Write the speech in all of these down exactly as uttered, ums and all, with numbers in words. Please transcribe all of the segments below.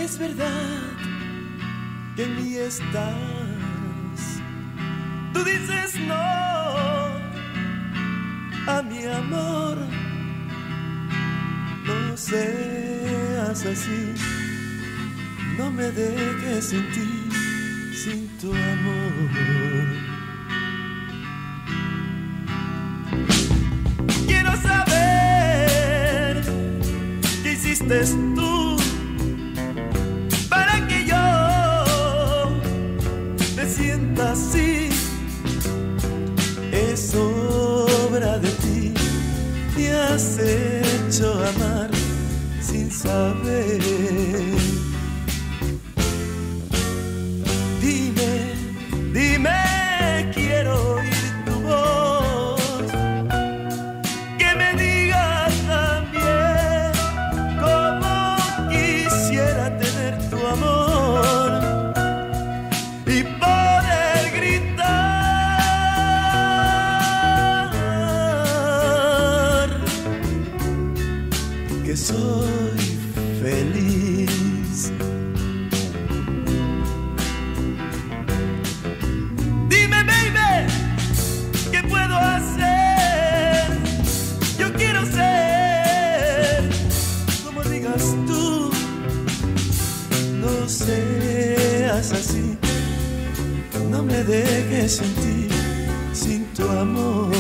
es verdad que en mí estás. Tú dices no a mi amor. No seas así, no me dejes sentir sin tu amor. Quiero saber qué hiciste tú para que yo me sienta así. Es obra de ti, me has hecho amar sin saber. Dime, dime, quiero oír tu voz, que me digas también cómo quisiera tener tu amor y poder gritar que soy feliz. Dime, baby, ¿qué puedo hacer? Yo quiero ser como digas tú. No seas así, no me dejes sentir sin tu amor.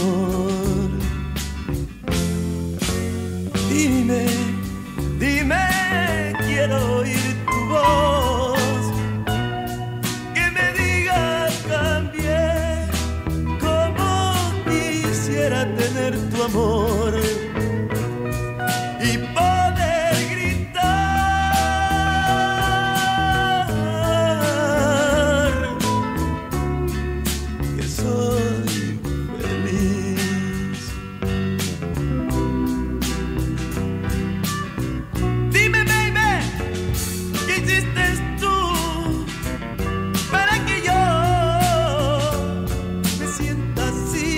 Dime, dime, quiero oír tu voz, que me digas también cómo quisiera tener tu amor y poder gritar que soy feliz. Dime, baby, ¿qué hiciste tú para que yo me sienta así?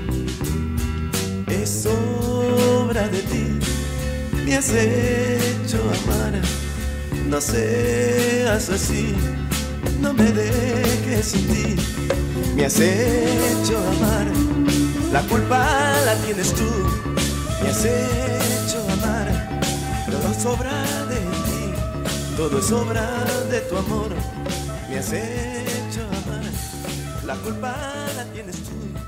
Es obra de ti, me has hecho amar. No seas así, no me dejes sin ti. Me has hecho amar, la culpa la tienes tú. Me has hecho amar, todo es obra de ti, todo es obra de tu amor. Me has hecho amar, la culpa la tienes tú.